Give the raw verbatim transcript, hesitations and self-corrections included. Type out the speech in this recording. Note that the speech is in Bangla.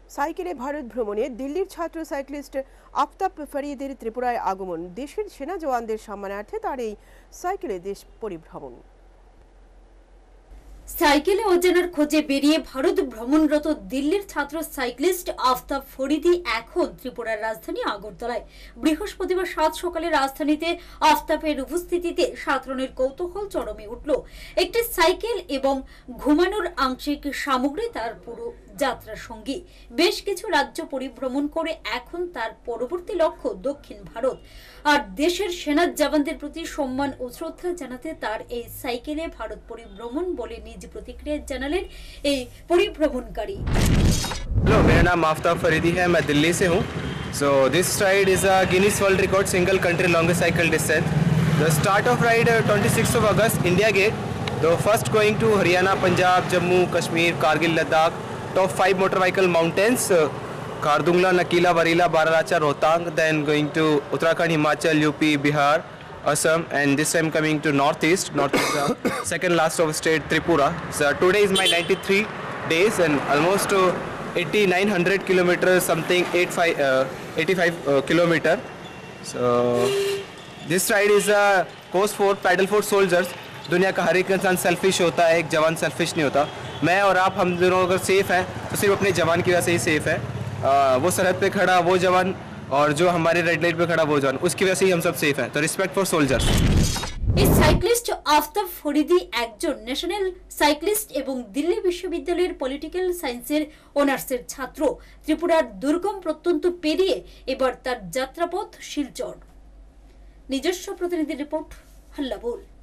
সাইকেলে ভারত ভ্রমণে দিল্লির ছাত্র সাইক্লিস্ট আফতাব ফরিদের ত্রিপুরায় আগমন। দেশের সেনা জওয়ানদের সম্মানার্থে তার এই সাইকেলে দেশ পরিভ্রমণ। সাইকেলে অজানার খোঁজে বেরিয়ে ভারত ভ্রমণরত দিল্লির ছাত্র সাইক্লিস্ট আফতাব ফরিদি এখন ত্রিপুরার রাজধানী আগরতলায়। বৃহস্পতিবার সাত সকালে রাজধানীতে আফতাবের উপস্থিতিতে সাধারণের কৌতূহল চরমে উঠল। একটি সাইকেল এবং ঘুমানোর আংশিক সামগ্রী তার পুরো যাত্রা সঙ্গী। বেশ কিছু রাজ্য পরিভ্রমণ করে এখন তার পরবর্তী লক্ষ্য দক্ষিণ ভারত। আর দেশের সেনা জওয়ানদের প্রতি সম্মান ও শ্রদ্ধা জানাতে তার এই সাইকেলে ভারত পরিভ্রমণ বলে নিজ प्रतिक्रिया জানালেন এই পরিভ্রমণকারী। हेलो, मेरा नाम आफ्ताब फरीदी है। मैं दिल्ली से हूँ। So this ride is a Guinness world record single country longest cycle distance. The start of ride twenty six of August India gate. The first going to Haryana, Punjab, Jammu Kashmir, Kargil, Ladakh. Top five motor vehicle mountains Khardungla, Nakeela, Barila, Baralacha, Rohtang. Then going to Uttarakhand, Himachal, UP, Bihar, Assam, and this time coming to northeast. Northeast, uh, second last of state Tripura. So today is my ninety-three days and almost uh, eighty-nine hundred kilometers, something eighty-five, uh, eighty-five uh, kilometer. So this ride is a course for paddle for soldiers. दुनिया का हर एक इंसान सेल्फिश होता है, एक जवान सेल्फिश नहीं होता। मैं और आप हम दोनों अगर सेफ हैं तो सिर्फ अपने जवान की वजह से ही सेफ है। uh, वो सरहद पे खड़ा वो जवान और जो हमारे रेड लाइट पे खड़ा वो जवान, उसकी वजह से ही हम सब सेफ हैं। तो रिस्पेक्ट फॉर सोल्जर्स। এই সাইক্লিস্ট আফতাব ফরিদি একজন ন্যাশনাল সাইক্লিস্ট এবং দিল্লি বিশ্ববিদ্যালয়ের পলিটিক্যাল সায়েন্সের অনার্সের ছাত্র। ত্রিপুরার দুর্গম প্রত্যন্ত পেরিয়ে এবার তার যাত্রাপথ শিলচর। নিজস্ব প্রতিনিধি রিপোর্ট, হাল্লাবোল।